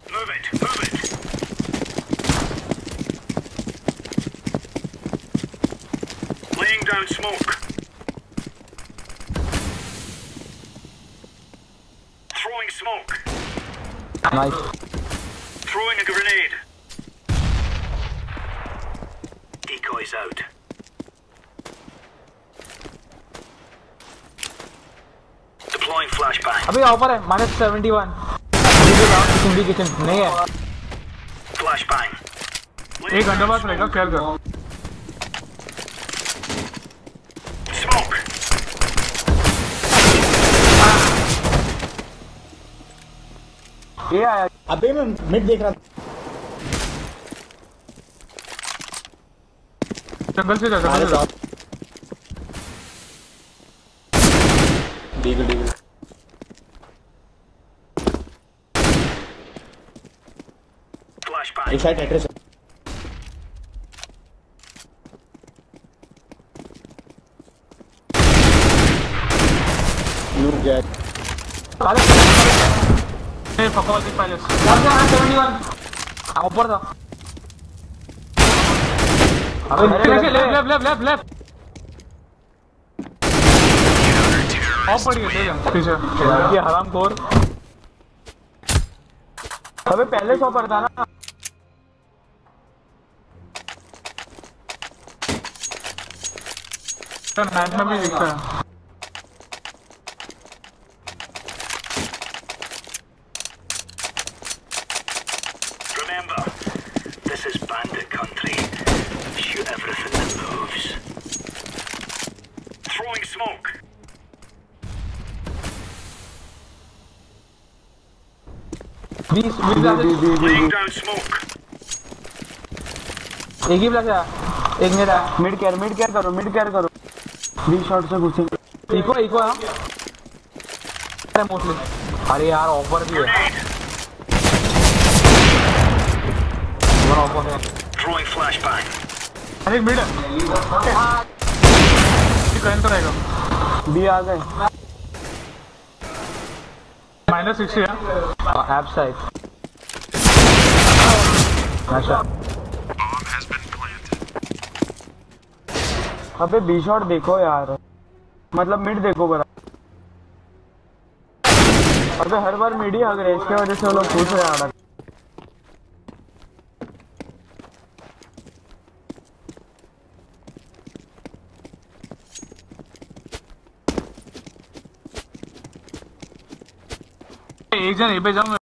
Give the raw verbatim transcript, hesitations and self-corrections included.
Move it, move it. Laying down smoke. Throwing smoke. Nice. Throwing a grenade. Decoys out. Deploying flashbang. अभी offer है minus seventy one kitchen भी kitchen नहीं है Flashbang. एक घंटे बाद रहेगा खेल कर Smoke. ये आया अबे मैं मिड देख रहा था जंगल से जा जंगल से जा डीगल डीगल Flashbang. एक साइड एड्रेस नूर गया ए फकवाल के पैलेस सेवेंटी वन ऊपर था अबे left left left left left off पड़ी है पीछे ये हरामखोर अबे पहले सौ पर था ना मैच में भी दिखता है Remember, this is bandit country. Shoot everything that moves. Throwing smoke. बीस बीस Laying down smoke. एक ही प्लस है एक मेरा मिड केयर मिड केयर करो मिड केयर करो बीस शॉट से घुसे इको इको अरे मोस्टली अरे यार ऑफर भी है वन ऑफर है Throwing flashbang. अरे एक मिड है ये कहीं तो रहेगा बी आ गए माइनस सिक्सटी है ऐप साइड अच्छा अबे बी शॉट देखो यार मतलब मिड देखो बरा अबे हर बार मिड ही हग रहे इसके वजह से वो लोग पूछ रहे हैं एक जन ए पे जाऊँ